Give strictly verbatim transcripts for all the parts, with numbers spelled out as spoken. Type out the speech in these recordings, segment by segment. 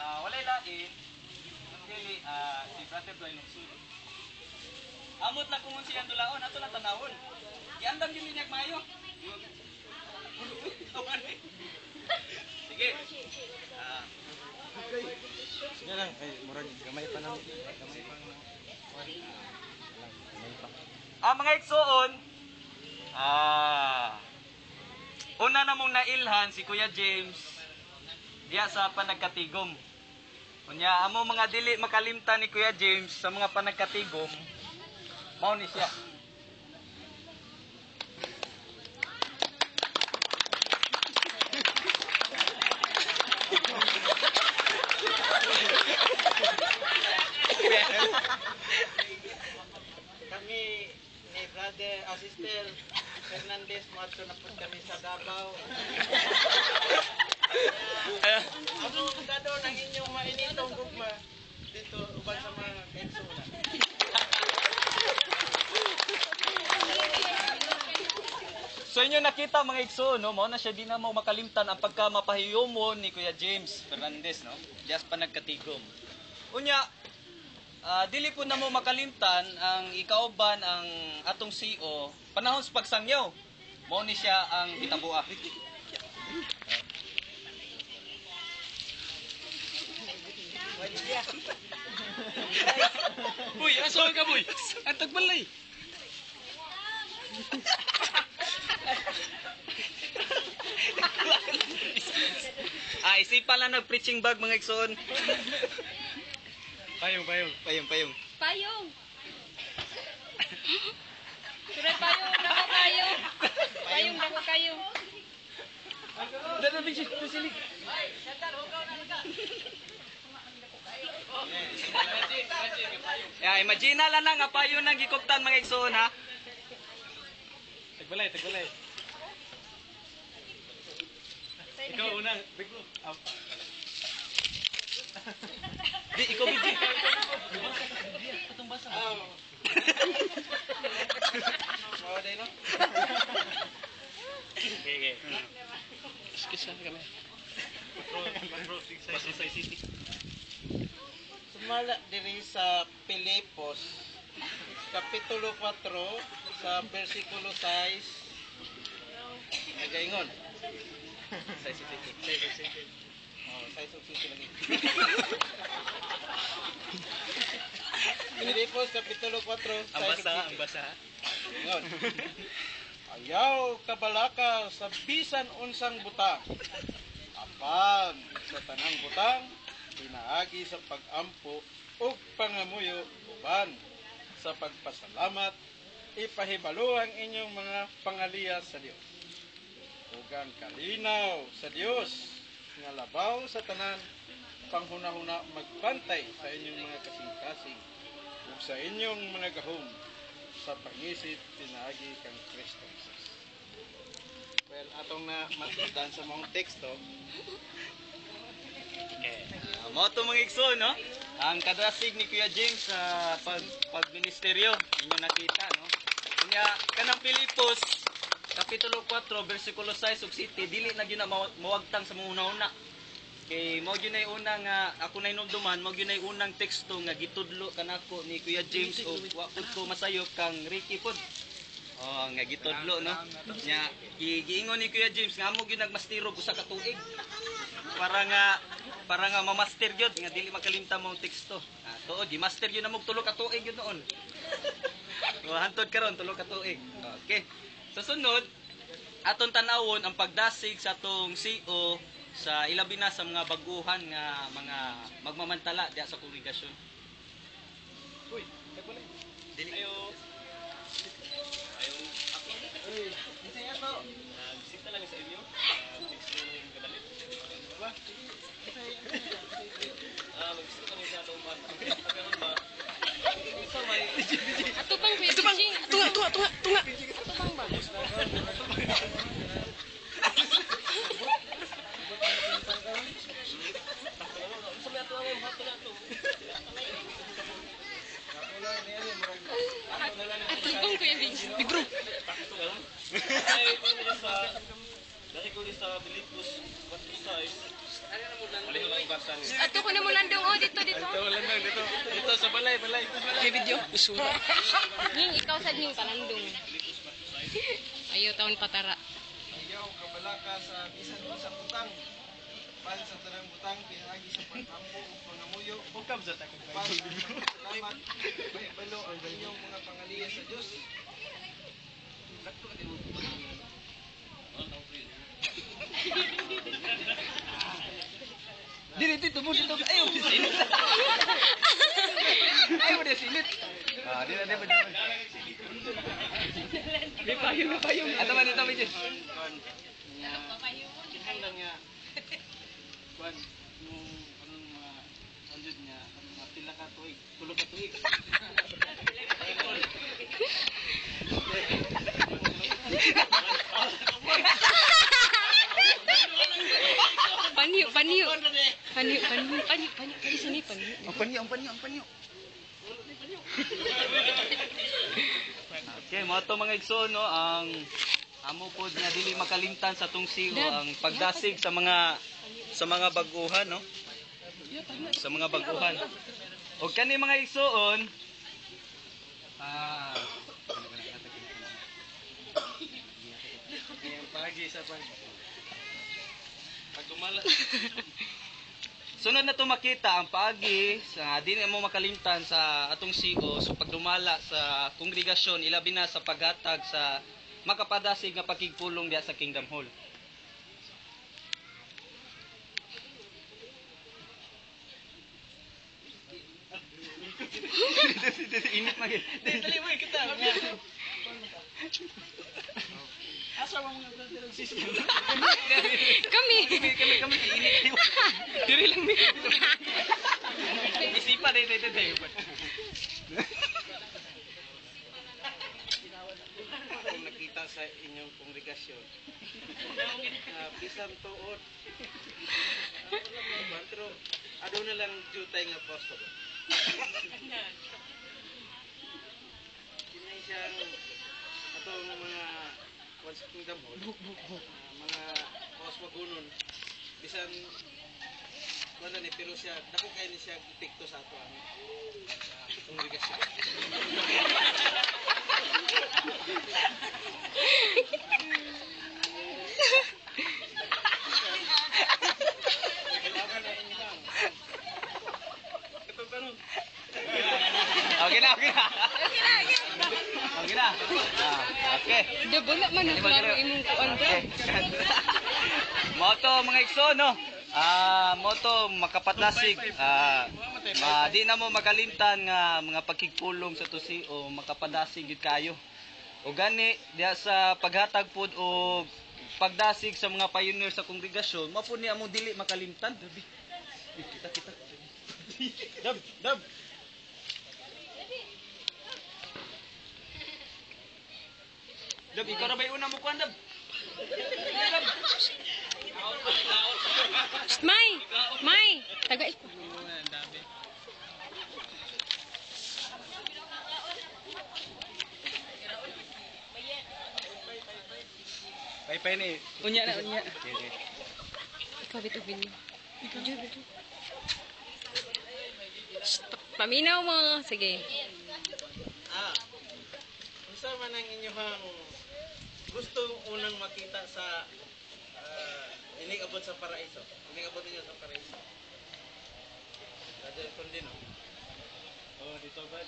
uh, walay lain, dili uh, si Brother Duhaylungsod. Amot lang kung siyang dulaon, ato lang tanawon. Iandam yun niya mayo. Sige. Ah. Sige lang, ay murag gamay pa nang gamay pa nang. Ah, mga igsoon. Ah. Una na mong nailhan si Kuya James diya sa panagkatigom. Unya amo mga dili makalimtan ni Kuya James sa mga panagkatigom. Mao ni siya. Kami ni Brother Assistant Fernandez mato na pud kami sa Davao. Ano kado nang inyong mainitong gugma dito uban sa mga kaigsuonan. So inyo nakita mga igsoon, no, mao na siya di na mo makalimtan ang pagka mapahiyomon ni Kuya James Fernandez, no. Just pa nagkatigom. Unya, uh, dili po na mo makalimtan ang ikauban ang atong C O panahon sa pagsangyaw. Mao ni siya ang gitabuha. Boy, aso ka boy. Ang tagbalay. Ah, isipan lang nag-preaching bag mga igsoon. Payong, payong. Payong, payong. Payong. Surat payong, dako kayo. Payong, dako kayo. Dada bigsi, tusilig. Ya, imagine na lang nga payo nang gikuptan mga igsoon ha. Tagbalay, tagbalay. Ikaw unang, biglo. Di, ikaw bigyan. Itong basa. Mao day no. Okay, okay. Excuse me kami. Basta City. Sumala diri sa Pilipos kapitulo four sa bersikulo six nagaingon. Sa City. Oh, six six lagi. Pilipos kapitulo four Ang basa, ang basa. Ingon. Ayaw kabalaka sa bisan unsang butang. Apan sa tanang butang pinaagi sa pag-ampo ug pangamuyo uban sa pagpasalamat ipahibalo ang inyong mga pangaliya sa Dios. Ug ang kalinaw sa Dios nga labaw sa tanan panghuna-huna magbantay sa inyong mga kasing-kasing ug sa inyong mga gahom sa pangisip pinaagi kang Kristo Jesus. Well, atong na matdan sa mga teksto. Okay. Uh, mo to mga igsoon, no? Ang kadrasig ni Kuya James sa uh, pag pagministeryo, inyo nakita, no? Kunya kanang Pilipos kapitulo four bersikulo six ug siete dili na gyud na mawagtang sa mga una-una. Kay mao gyud nay unang nga uh, ako nay numduman, mao gyud nay unang teksto nga gitudlo kanako ni Kuya James ug wa pud ko masayop kang Ricky pod. Oh, nga gitudlo, no? Nya giingon ni Kuya James nga amo gyud nagmastirog usa ka tuig. Para nga para nga ma-master gyud nga dili makalimtan mo ang teksto. Ah, tuod gi-master gyud na mo tulo ka tuig gyud noon. O hantod karon tulo ka tuig. Okay. Sa sunod, aton tan-awon ang pagdasig sa atong C O sa ilabi na sa mga baguhan nga mga magmamantala diya sa kongregasyon. Uy, tagbalay. Dili Ayo. Ayo. Uy, bisaya to. Bisita lang sa inyo. Mix yung kadalit. Ba? Ah, mag-gusto kami sa atong bata. Pagkaroon ba? Gusto may... Ato bang kuya Ito bang? Gigi? Tunga, tunga, tunga, tunga! Ato bang ba? Ato bang kuya Gigi? Big bro! Ay, kung nila sa... Dahil ko sa Pilipos, what size? Wala yung basan. Ato ko na mo landong. Oh, dito, dito. Ito, wala lang. Dito, dito sa balay, balay. May video? Usura. Ning, ikaw sa ning palandong. Ayaw taon patara. Ayaw kabalaka sa bisan unsang butang. Pan sa tanang butang pinaagi sa pag-ampo ug pangamuyo. Bukam sa takong Pan salamat. May balo ang inyong mga pangaliya sa Dios. Dili, dito mo dito. Ayaw, silit. Ayaw, dia silit. Ah, di na di ba di ba. May payong, may payong. Ato ba dito, Mijin? Kinahang lang nga. Kwan, nung anong mga sandod niya, mga pila ka tuig, tulo ka tuig. Panyo, panyo. Panyo, panyo, panyo, panyo. Ay, sini, panyo. Ang panyo, ang panyo, ang panyo. Okay, mo to mga igsoon no, ang amo pod nga dili makalimtan sa tong C O ang pagdasig sa mga sa mga baguhan no. Sa mga baguhan. Og kani mga igsoon ah Ngayong pagi sa pan. Pag dumala, sunod na to makita ang paagi sa dili mo makalimtan sa atong C O so pagdumala sa kongregasyon ilabi na sa paghatag sa makapadasig nga pakigpulong diha sa Kingdom Hall. Init man gid. Dili mo kita. Asa mo mga brother and sister? Kami. Kami kami kami init. Diri lang mi. Isipan dito dito dito. kung nakita sa inyong kongregasyon, uh, bisan tuod, uh, wala ba, pero ado na lang jutay nga apostol. Kinay siyang atong mga once kingdom hall, uh, mga kosmogonon, bisan wala ni pero siya dako kay ni siya epekto sa ato ang kongregasyon. Okay na, okay na. Okay na. Ah, okay. Dabula man ang klaro imong kuan bro. Okay. Moto mga igso no. Ah, moto makapatlasig. Ah, ma, di na mo makalimtan nga mga pagkigpulong sa tusi o makapadasig gid kayo. O gani diha sa paghatag pod o pagdasig sa mga pioneer sa kongregasyon, mao ni amo dili makalimtan. Kita kita. Dab, dab. Dab, ikaw na ba yung una mo kuhan, Dab? May, may. Taga Pay-pay ni. Unya na, unya. Okay, okay. Ikaw bito bin. Bito bito. Paminaw mo. Sige. Ah, unsa man ang inyong gusto unang makita sa uh, inig-abot sa paraiso? Inig-abot ninyo sa paraiso. Radyo Kondino. Oh, dito ba?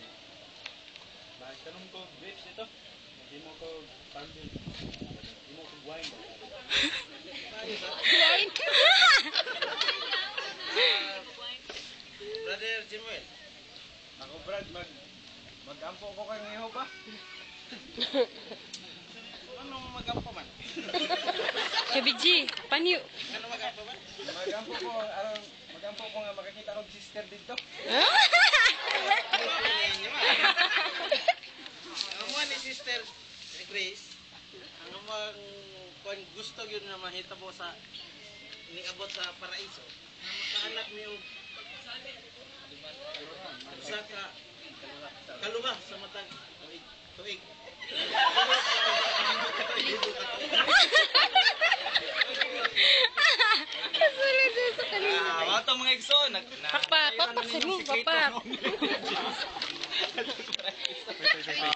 Bakit tanong ko grapes dito? Hindi mo ko pandil. Hindi mo ko wine. Wine. Uh, Brother Jimuel. Ako Brad, mag magampo ko kay Jehovah. Ano magampo man? Kabiji, panyo. Ano magampo man? Magampo ko aron magampo ko nga makakita ko sister dito. Ang mo ni Sister Grace, ang amang kung gusto yun na mahitabo sa iniabot sa paraiso, na makaanak niyo sa ka kaluma sa matag tuig. Tuig. Sulit sa kanina. Ah, mga to mga igsoon. Nag, na, Papa, nasayran papa, na ninyong sunod, sikreto, papa. no?